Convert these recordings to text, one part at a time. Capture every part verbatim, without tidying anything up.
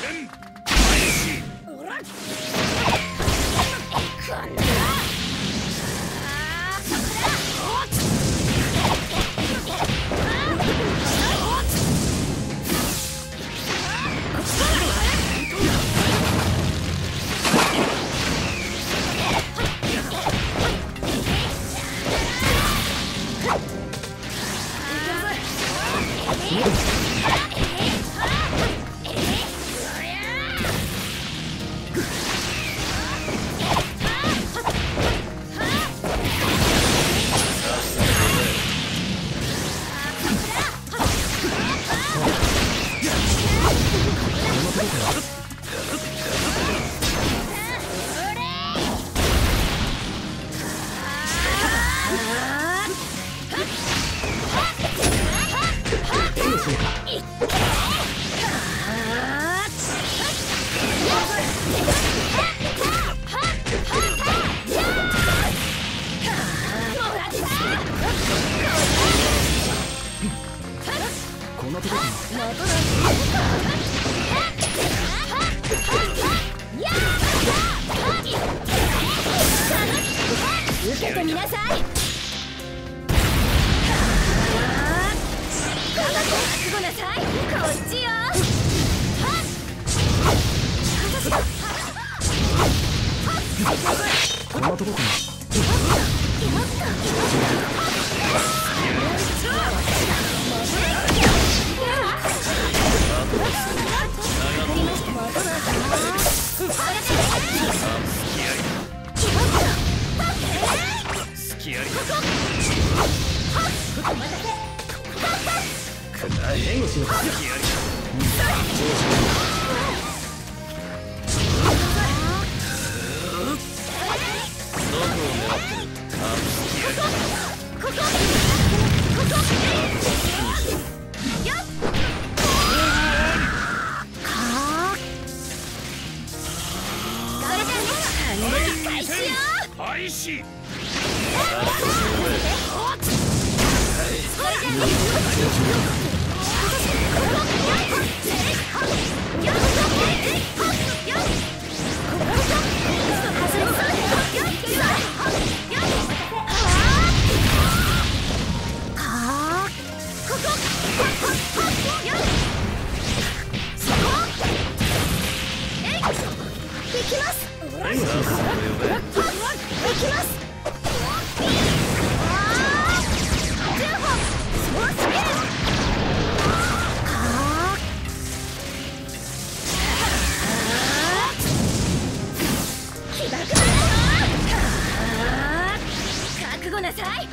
受けてみなさい。覚悟なさい。こっちよ。 こんなとこかな。援護しようか。 開始。覚悟なさい。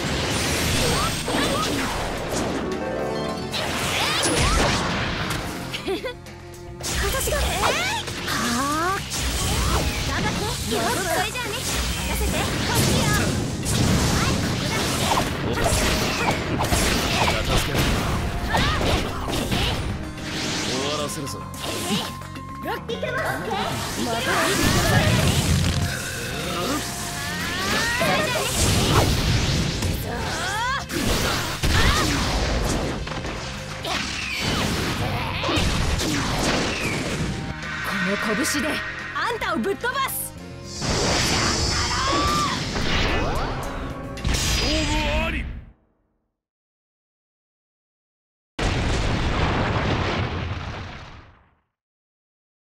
私がはあ頑張ってよ。それじゃあね、任せて。こっちよ。はい、ここだ。 終わらせるぞ。 ロッキーもオッケー。またこの拳であんたをぶっ飛ばす。